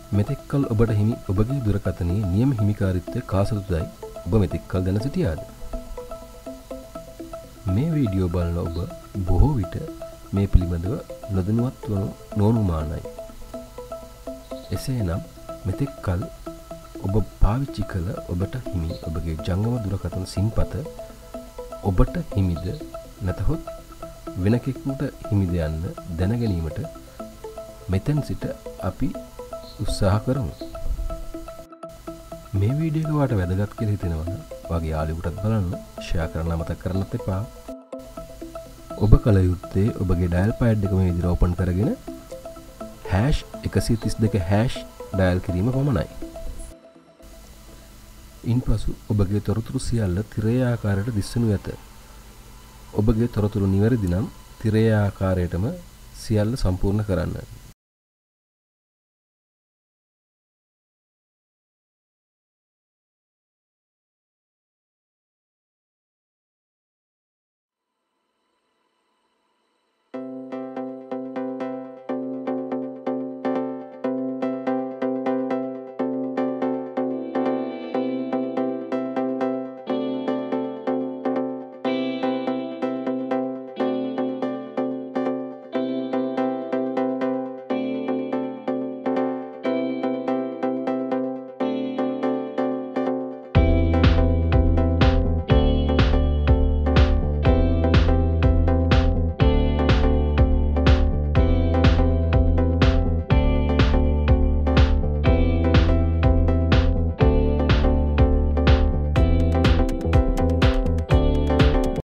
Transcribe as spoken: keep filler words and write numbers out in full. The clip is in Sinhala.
මෙතෙක්කල් ඔබට හිමි ඔබගේ දුරකථනයේ නියම හිමිකාරීත්වය කාසතුදයි ඔබ මෙතෙක්කල් දැන සිටියාද? මේ වීඩියෝ බලන ඔබ බොහෝ විට මේ පිළිබඳව නොදැනුවත් වනු නොඅනුමානයි. එසේනම් මෙතෙක්කල් ඔබ පාවිච්චි කළ ඔබට හිමි ඔබගේ ජංගම දුරකථන සිම්පත ඔබට හිමිද නැතහොත් වෙන කෙනෙකුට හිමිද යන්න දැන ගැනීමට මෙතෙන් සිට අපි උත්සාහ කරමු. මේ වීඩියෝ එක ඔයාලට වැදගත් කියලා හිතෙනවා නම් ඔයාගේ යාළුවෙකුටත් බලන්න ෂෙයා කරන්න අමතක කරන්නත් එපා. ඔබ කල යුත්තේ ඔබගේ ඩයල් පෑඩ් එක මේ විදිහට ඕපන් කරගෙන හැෂ් එකසිය තිස් දෙක හැෂ් ඩයල් කිරීම පමණයි. ඉන්පසු ඔබගේ තොරතුරු සියල්ල තිරයේ ආකාරයට දිස්වනු ඇත. ඔබගේ තොරතුරු නිවැරදි නම් තිරයේ ආකාරයටම සියල්ල සම්පූර්ණ කරන්න.